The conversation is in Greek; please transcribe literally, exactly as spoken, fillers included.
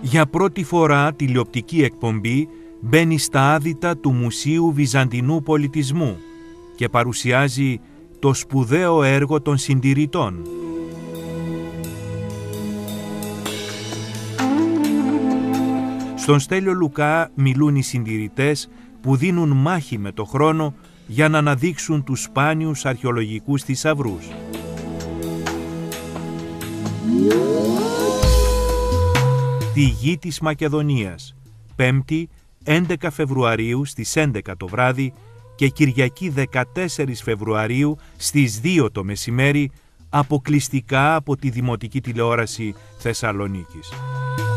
Για πρώτη φορά τηλεοπτική εκπομπή μπαίνει στα άδυτα του Μουσείου Βυζαντινού Πολιτισμού και παρουσιάζει το σπουδαίο έργο των συντηρητών. Στον Στέλιο Λουκά μιλούν οι συντηρητές που δίνουν μάχη με το χρόνο για να αναδείξουν τους σπάνιους αρχαιολογικούς θησαυρούς. Τη γη της Μακεδονίας, Πέμπτη έντεκα Φεβρουαρίου στις έντεκα το βράδυ και Κυριακή δεκατέσσερις Φεβρουαρίου στις δύο το μεσημέρι, αποκλειστικά από τη Δημοτική Τηλεόραση Θεσσαλονίκης.